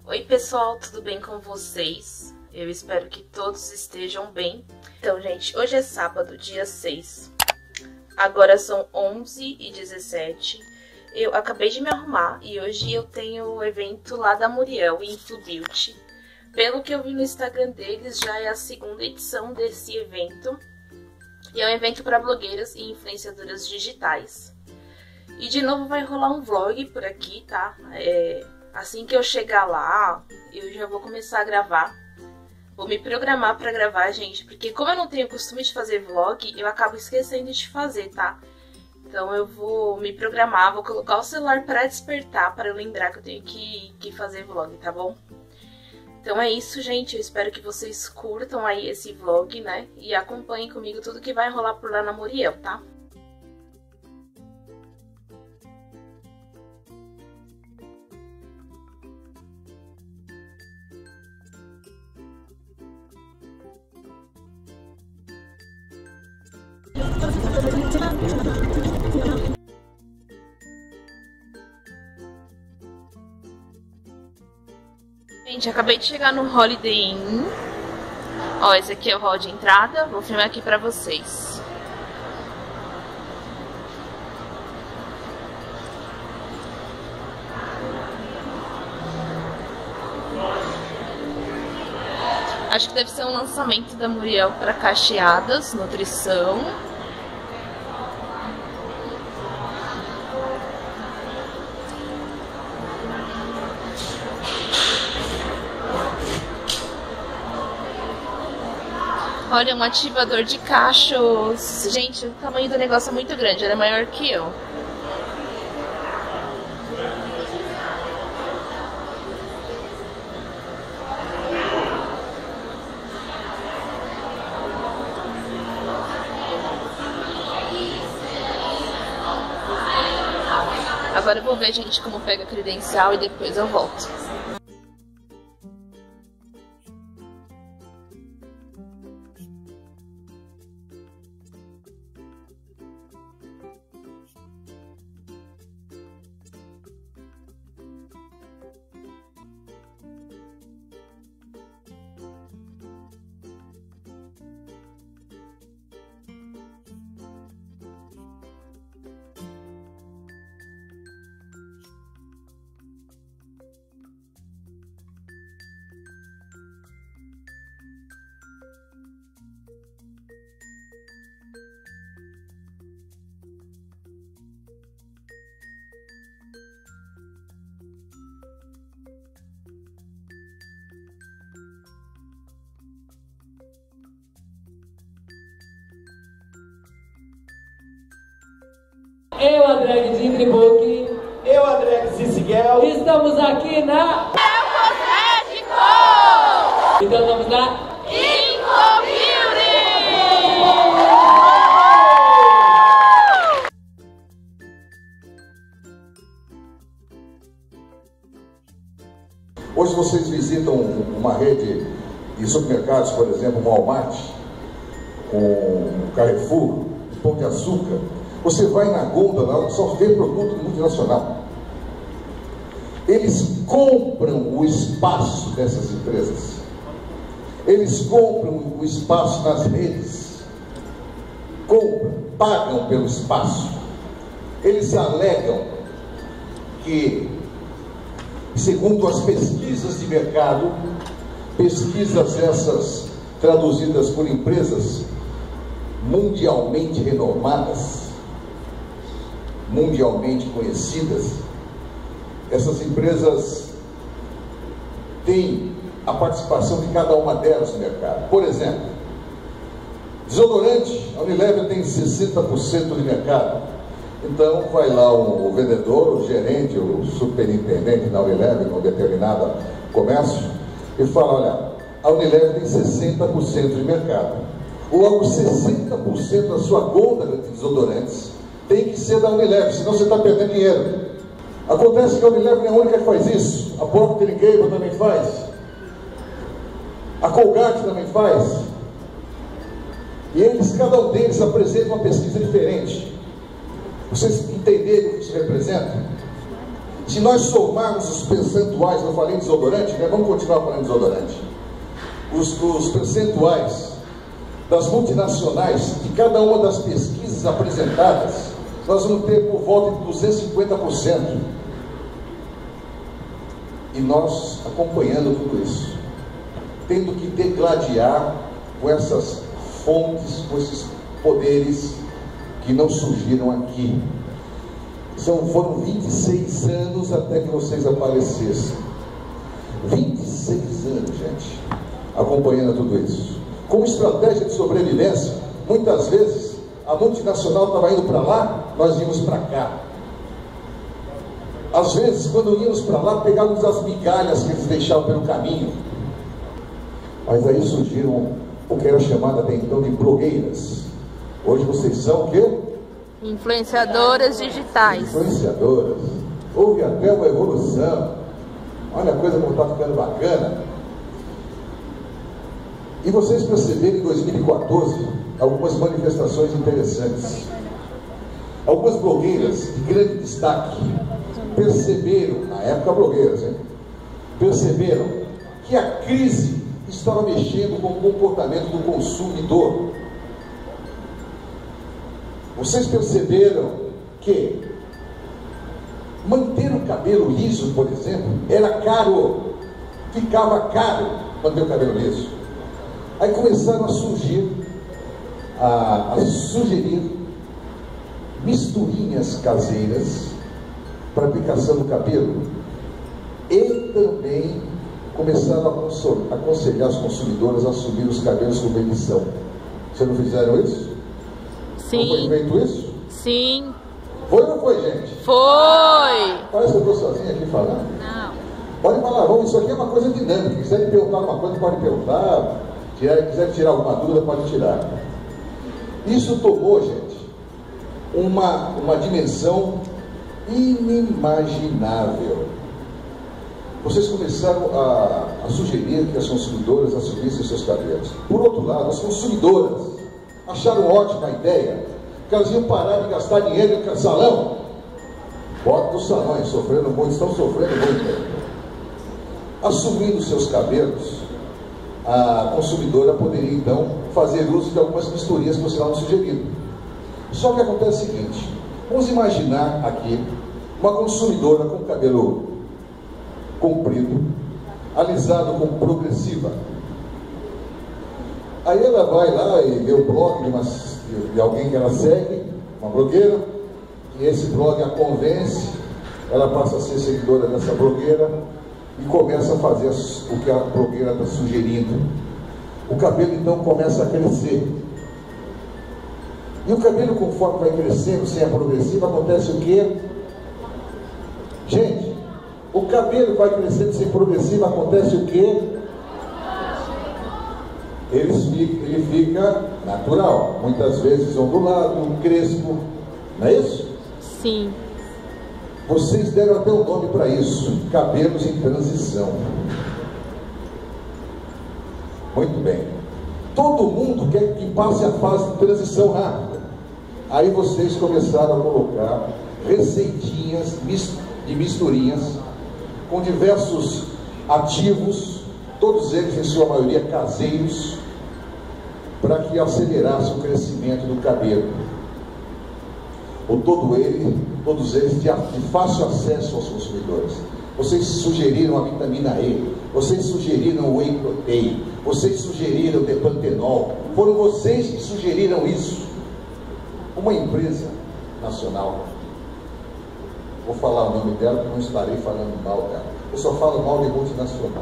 Oi pessoal, tudo bem com vocês? Eu espero que todos estejam bem. Então gente, hoje é sábado, dia 6. Agora são 11h17. Eu acabei de me arrumar e hoje eu tenho o evento lá da Muriel, Influ Beauty. Pelo que eu vi no Instagram deles, já é a segunda edição desse evento. E é um evento para blogueiras e influenciadoras digitais. E de novo vai rolar um vlog por aqui, tá? Assim que eu chegar lá, eu já vou começar a gravar. Vou me programar pra gravar, gente, porque como eu não tenho costume de fazer vlog, eu acabo esquecendo de fazer, tá? Então eu vou me programar, vou colocar o celular pra despertar, para eu lembrar que eu tenho que fazer vlog, tá bom? Então é isso, gente, eu espero que vocês curtam aí esse vlog, né? E acompanhem comigo tudo que vai rolar por lá na Muriel, tá? Gente, acabei de chegar no Holiday Inn. Ó, esse aqui é o hall de entrada. Vou filmar aqui pra vocês. Acho que deve ser um lançamento da Muriel para cacheadas, nutrição. Olha, um ativador de cachos. Gente, o tamanho do negócio é muito grande, ele é maior que eu. Agora eu vou ver, gente, como pega a credencial e depois eu volto. Eu, André Dimbri-Book. Eu, André Ciciguel. Estamos aqui na Cosmético! Então vamos lá. Influ Beauty! Hoje vocês visitam uma rede de supermercados, por exemplo, Walmart, com Carrefour, Pão de Açúcar. Você vai na gôndola, só vê produto multinacional. Eles compram o espaço dessas empresas. Eles compram o espaço nas redes. Compram, pagam pelo espaço. Eles alegam que, segundo as pesquisas de mercado, pesquisas essas traduzidas por empresas mundialmente renomadas, mundialmente conhecidas, essas empresas têm a participação de cada uma delas no mercado. Por exemplo, desodorante, a Unilever tem 60% de mercado. Então vai lá o vendedor, o gerente, o superintendente da Unilever, num determinado comércio, e fala: olha, a Unilever tem 60% de mercado. Logo, 60% da sua gôndola de desodorantes tem que ser da Unilever, senão você está perdendo dinheiro. Acontece que a Unilever é a única que faz isso. A Procter & Gamble também faz. A Colgate também faz. E eles, cada um deles apresenta uma pesquisa diferente. Vocês entenderem o que isso representa? Se nós somarmos os percentuais, eu falei desodorante, né? Vamos continuar falando desodorante. Os percentuais das multinacionais, de cada uma das pesquisas apresentadas, nós vamos ter por volta de 250%. E nós acompanhando tudo isso, tendo que degladiar com essas fontes, com esses poderes que não surgiram aqui. Foram 26 anos até que vocês aparecessem. 26 anos, gente, acompanhando tudo isso. Como estratégia de sobrevivência, muitas vezes a multinacional estava indo para lá, nós íamos para cá. Às vezes, quando íamos para lá, pegávamos as migalhas que eles deixavam pelo caminho. Mas aí surgiram o que era chamado até então de blogueiras. Hoje vocês são o quê? Influenciadoras digitais. Influenciadoras. Houve até uma evolução. Olha a coisa como está ficando bacana. E vocês perceberam em 2014 algumas manifestações interessantes. Algumas blogueiras de grande destaque perceberam, na época blogueiras, hein? Perceberam que a crise estava mexendo com o comportamento do consumidor. Vocês perceberam que manter o cabelo liso, por exemplo, era caro, ficava caro manter o cabelo liso. Aí começaram a surgir, a sugerir misturinhas caseiras para aplicação do cabelo, e também começaram a aconselhar os consumidores a assumir os cabelos como eles são. Vocês não fizeram isso? Sim. Não foi feito isso? Sim. Foi ou não foi, gente? Foi. Parece que eu estou sozinho aqui falando. Não. Pode falar, vamos, isso aqui é uma coisa dinâmica. Se quiser perguntar uma coisa, pode perguntar. Se quiser tirar alguma dúvida, pode tirar. Isso tomou, gente, uma dimensão inimaginável. Vocês começaram a sugerir que as consumidoras assumissem seus cabelos. Por outro lado, as consumidoras acharam ótima a ideia que elas iam parar de gastar dinheiro no salão. Bota os salões, sofrendo muito, estão sofrendo muito. Assumindo seus cabelos, a consumidora poderia então fazer uso de algumas misturinhas que vocês estavam sugerindo. Só que acontece o seguinte: vamos imaginar aqui uma consumidora com cabelo comprido, alisado com progressiva. Aí ela vai lá e vê o blog de alguém que ela segue, uma blogueira, e esse blog a convence, ela passa a ser seguidora dessa blogueira e começa a fazer o que a blogueira está sugerindo. O cabelo então começa a crescer. E o cabelo, conforme vai crescendo, sem a progressiva, acontece o quê? Gente, o cabelo vai crescendo sem progressiva, acontece o quê? Ele fica natural, muitas vezes ondulado, crespo, não é isso? Sim. Vocês deram até um nome para isso: cabelos em transição. Muito bem. Todo mundo quer que passe a fase de transição rápida. Aí vocês começaram a colocar receitinhas de misturinhas com diversos ativos, todos eles em sua maioria caseiros, para que acelerasse o crescimento do cabelo. Todos eles de fácil acesso aos consumidores. Vocês sugeriram a vitamina E, vocês sugeriram o whey protein, vocês sugeriram o depantenol. Foram vocês que sugeriram isso. Uma empresa nacional, vou falar o nome dela porque não estarei falando mal dela, eu só falo mal de multinacional.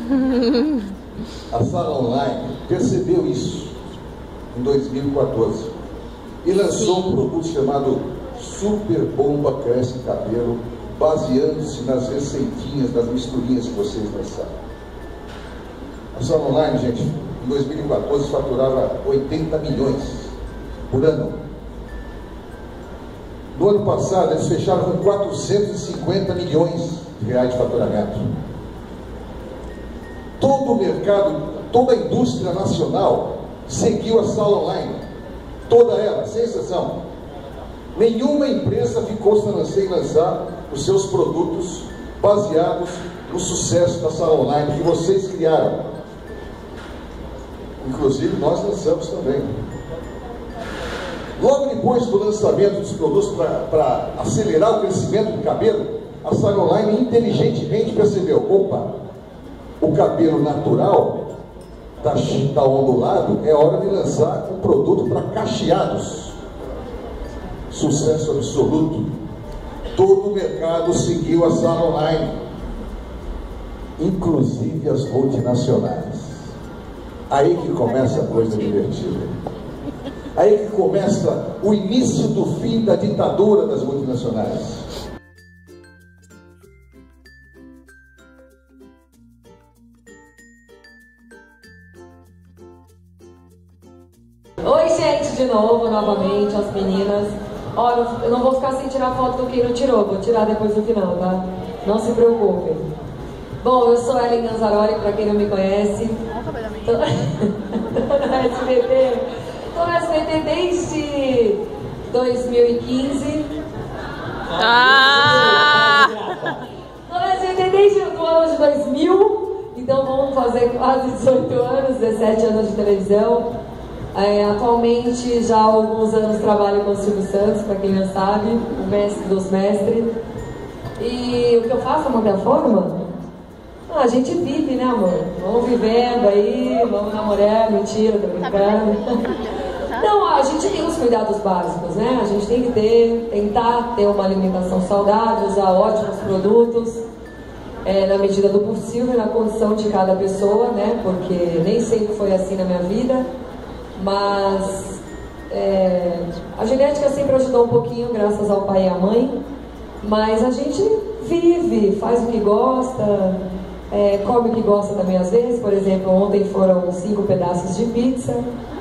A Sala Online percebeu isso em 2014 e lançou um produto chamado Super Bomba Cresce Cabelo, baseando-se nas receitinhas, das misturinhas que vocês lançaram. A Sala Online, gente, em 2014 faturava 80 milhões por ano. No ano passado eles fecharam com 450 milhões de reais de faturamento. Todo o mercado, toda a indústria nacional seguiu a Sala Online, toda ela, sem exceção. Nenhuma empresa ficou sem lançar os seus produtos baseados no sucesso da sala online que vocês criaram. Inclusive, nós lançamos também. Logo depois do lançamento dos produtos para acelerar o crescimento do cabelo, a sala online inteligentemente percebeu: opa, o cabelo natural está ondulado, é hora de lançar um produto para cacheados. Sucesso absoluto. Todo o mercado seguiu a sala online, inclusive as multinacionais. Aí que começa a coisa divertida. Aí que começa o início do fim da ditadura das multinacionais. Oi, gente, de novo, novamente, as meninas. Olha, eu não vou ficar sem tirar foto do que não tirou, vou tirar depois do final, tá? Não se preocupem. Bom, eu sou Ellen Ganzaroli, pra quem não me conhece. Tô no SBT. Tô no SBT desde 2015. Tô no SBT desde o ano de 2000. Então vamos fazer quase 18 anos, 17 anos de televisão. Atualmente, já há alguns anos trabalho com o Silvio Santos, para quem não sabe, o mestre dos mestres. E o que eu faço é manter a forma? A gente vive, né, amor? Vamos vivendo aí, vamos namorar, mentira, tô brincando. Não, a gente tem os cuidados básicos, né? A gente tem que tentar ter uma alimentação saudável, usar ótimos produtos, na medida do possível, na condição de cada pessoa, né? Porque nem sempre foi assim na minha vida. Mas a genética sempre ajudou um pouquinho, graças ao pai e à mãe. Mas a gente vive, faz o que gosta, come o que gosta também às vezes. Por exemplo, ontem foram 5 pedaços de pizza.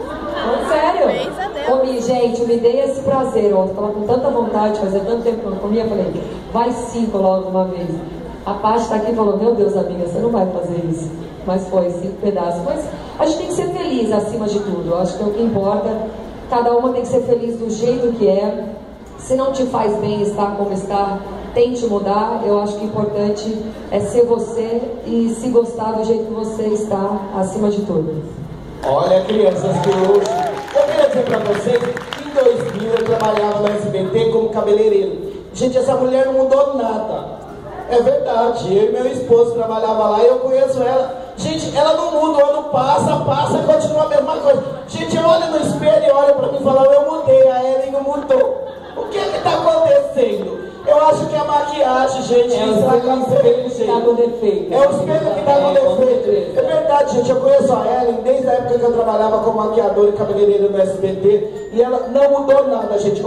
Sério? Comi, gente, eu me dei esse prazer ontem. Tava com tanta vontade, fazia tanto tempo que eu não comia. Falei, vai 5 logo de uma vez. A Paty tá aqui e falou, meu Deus, amiga, você não vai fazer isso. Mas foi 5 pedaços. Mas a gente tem que ser feliz acima de tudo. Eu acho que é o que importa. Cada uma tem que ser feliz do jeito que é. Se não te faz bem estar como está, tente mudar. Eu acho que o importante é ser você e se gostar do jeito que você está, acima de tudo. Olha, crianças que hoje... Eu queria dizer pra vocês que em 2000 eu trabalhava no SBT como cabeleireiro. Gente, essa mulher não mudou nada. É verdade, eu e meu esposo trabalhava lá e eu conheço ela. Gente, ela não muda, o ano passa, continua a mesma coisa. Gente, eu olho no espelho e olho pra mim e falo, eu mudei, a Ellen não mudou. O que que tá acontecendo? Eu acho que é a maquiagem, gente, É o espelho que tá com defeito. É o espelho que tá com defeito. É verdade, gente, eu conheço a Ellen desde a época que eu trabalhava como maquiadora e cabeleireira no SBT. E ela não mudou nada, gente.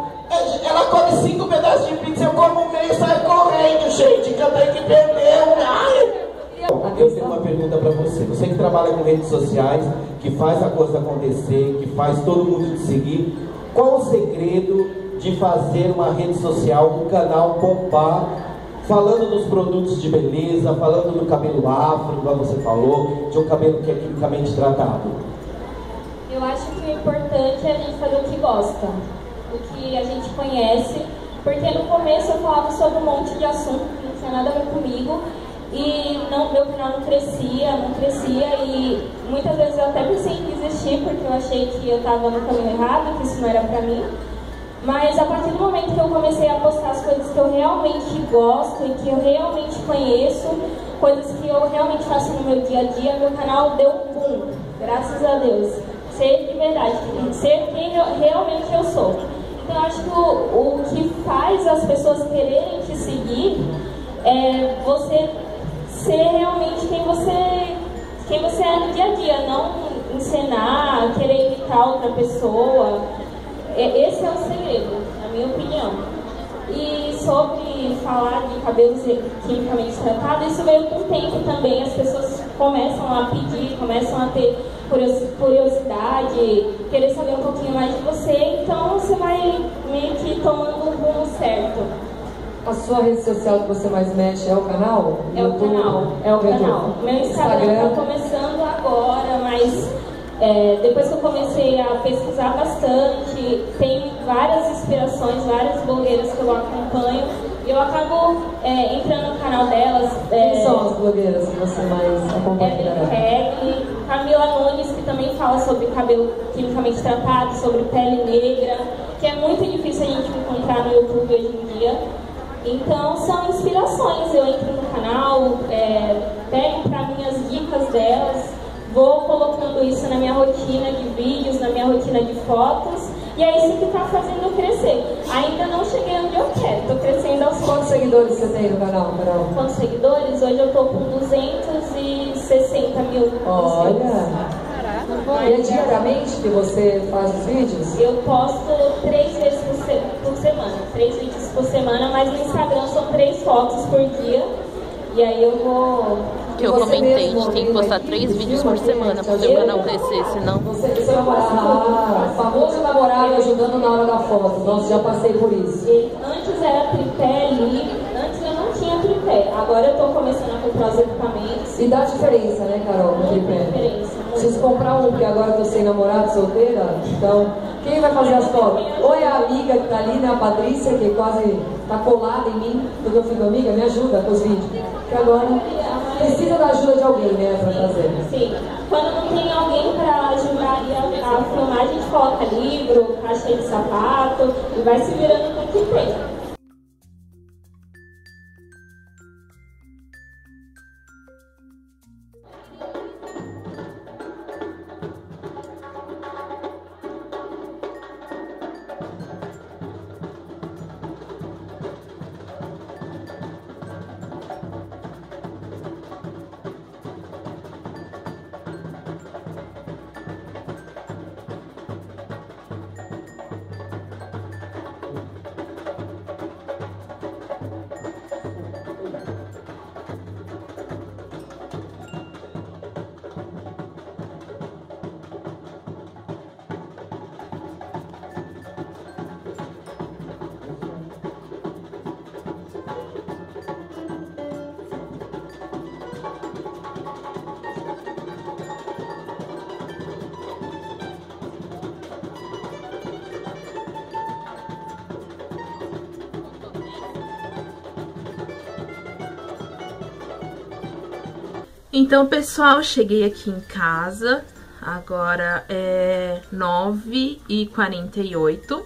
Ela come 5 pedaços de pizza, eu como meio e saio correndo, gente, que eu tenho que perder. Ai! Eu tenho uma pergunta pra você. Você que trabalha com redes sociais, que faz a coisa acontecer, que faz todo mundo te seguir, qual o segredo de fazer uma rede social, um canal bombar, falando dos produtos de beleza, falando do cabelo afro, como você falou, de um cabelo que é quimicamente tratado? Eu acho que o importante é a gente fazer o que gosta, o que a gente conhece, porque no começo eu falava sobre um monte de assunto que não tinha nada a ver comigo e meu canal não crescia e muitas vezes eu até pensei em desistir porque eu achei que eu estava no caminho errado, que isso não era pra mim. Mas a partir do momento que eu comecei a postar as coisas que eu realmente gosto e que eu realmente conheço, coisas que eu realmente faço no meu dia a dia, meu canal deu um boom, graças a Deus. Ser de verdade, ser quem realmente eu sou. Então eu acho que o que faz as pessoas quererem te seguir é você ser realmente quem você é no dia a dia, não encenar, querer imitar outra pessoa. Esse é o segredo, na minha opinião. E sobre falar de cabelos quimicamente tratados, isso veio com o tempo também. As pessoas começam a pedir, começam a ter curiosidade, querer saber um pouquinho mais de você. Então você vai meio que tomando o rumo certo. A sua rede social que você mais mexe é o canal? É o canal, é o canal. Meu Instagram está começando agora, mas depois que eu comecei a pesquisar bastante, tem várias inspirações, várias blogueiras que eu acompanho, E eu acabo entrando no canal delas. Quem são as blogueiras que você mais acompanha? Kelly, Camila Nunes, que também fala sobre cabelo quimicamente tratado, sobre pele negra, que é muito difícil a gente encontrar no YouTube hoje em dia. Então são inspirações, eu entro no canal, pego para mim as dicas delas, vou colocando isso na minha rotina de vídeos, na minha rotina de fotos, e é isso que está fazendo eu crescer. Ainda não cheguei onde eu quero, estou crescendo aos poucos. Quantos seguidores você tem no canal, Carol? Quantos seguidores? Hoje eu estou com 260 mil. Olha! E é diariamente que você faz os vídeos? Eu posto 3 vezes por semana, 3 vídeos por semana, mas no Instagram são 3 fotos por dia. E aí eu vou... Que eu comentei, a gente tem que postar 3 vídeos por semana para o meu canal crescer, senão... Você famoso namorado ajudando na hora da foto. Nossa, já passei por isso. Antes era tripé ali, antes eu não tinha tripé. Agora eu tô começando a comprar os equipamentos. E dá diferença, né, Carol, no tripé? Diferença. Preciso comprar um, porque agora eu tô sem namorado, solteira. Então, quem vai fazer as fotos? Ou é a amiga que tá ali, né, a Patrícia, que quase tá colada em mim, porque eu fico amiga, me ajuda com os vídeos. Porque agora precisa da ajuda de alguém, né, pra fazer. Sim. Quando não tem alguém pra ajudar ali a filmar, a gente coloca livro, caixa de sapato e vai se virando com o que tem. Então, pessoal, cheguei aqui em casa, agora é 9h48.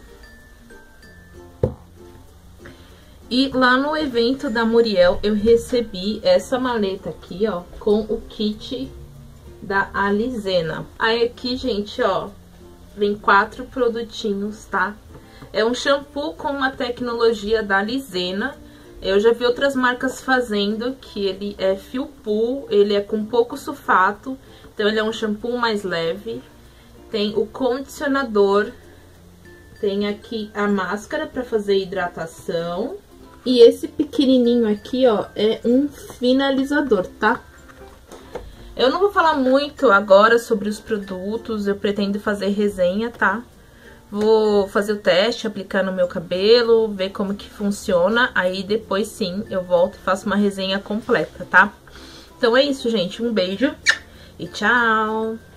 E lá no evento da Muriel, eu recebi essa maleta aqui, ó, com o kit da Alizena. Aí aqui, gente, ó, vem 4 produtinhos, tá? É um shampoo com a tecnologia da Alizena. Eu já vi outras marcas fazendo, que ele é fio pool, ele é com pouco sulfato, então ele é um shampoo mais leve. Tem o condicionador, tem aqui a máscara para fazer hidratação. E esse pequenininho aqui, ó, é um finalizador, tá? Eu não vou falar muito agora sobre os produtos, eu pretendo fazer resenha, tá? Vou fazer o teste, aplicar no meu cabelo, ver como que funciona. Aí depois sim, eu volto e faço uma resenha completa, tá? Então é isso, gente. Um beijo e tchau!